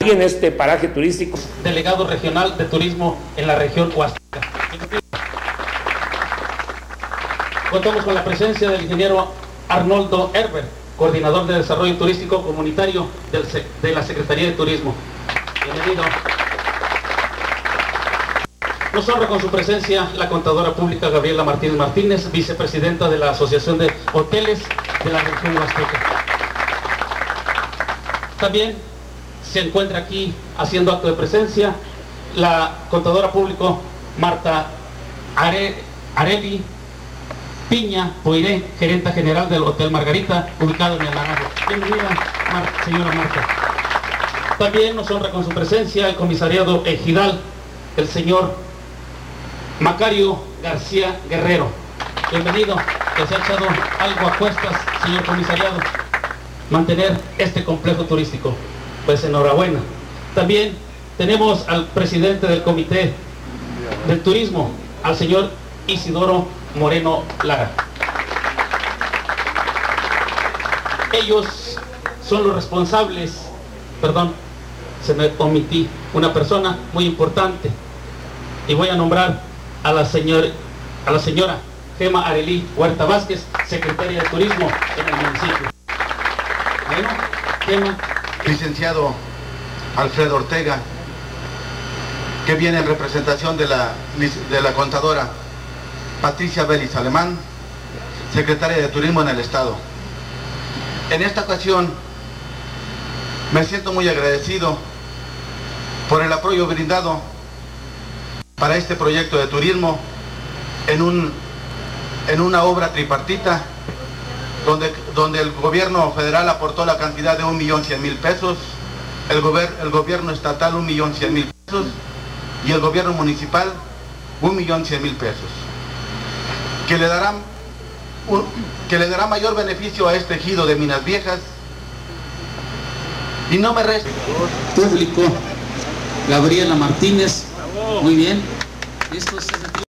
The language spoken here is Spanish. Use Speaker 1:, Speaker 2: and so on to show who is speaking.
Speaker 1: y en este paraje turístico.
Speaker 2: Delegado regional de turismo en la región Huasteca. Contamos con la presencia del ingeniero Arnoldo Herber, coordinador de desarrollo turístico comunitario de la Secretaría de Turismo. Bienvenido. Nos honra con su presencia la contadora pública Gabriela Martínez Martínez, vicepresidenta de la Asociación de Hoteles de la región Huasteca. También se encuentra aquí haciendo acto de presencia la contadora pública Marta Areli Piña Poiré, gerenta general del Hotel Margarita, ubicado en el Naranjo. Bienvenida, señora Marta. También nos honra con su presencia el comisariado ejidal, el señor Macario García Guerrero. Bienvenido, que se ha echado algo a cuestas, señor comisariado, mantener este complejo turístico. Pues enhorabuena. También tenemos al presidente del Comité del Turismo, al señor Isidoro Moreno Lara. Ellos son los responsables, perdón, se me omití una persona muy importante, y voy a nombrar a la señora Gema Arely Huerta Vázquez, secretaria de Turismo en el municipio. Bueno, Gema.
Speaker 3: Licenciado Alfredo Ortega, que viene en representación de la contadora Patricia Vélez Alemán, secretaria de Turismo en el Estado. En esta ocasión me siento muy agradecido por el apoyo brindado para este proyecto de turismo en una obra tripartita donde el gobierno federal aportó la cantidad de 1.100.000 pesos, el gobierno estatal 1.100.000 pesos y el gobierno municipal 1.100.000 pesos, que le dará mayor beneficio a este ejido de Minas Viejas. Y no me resta
Speaker 2: público Gabriela Martínez. Muy bien. Esto es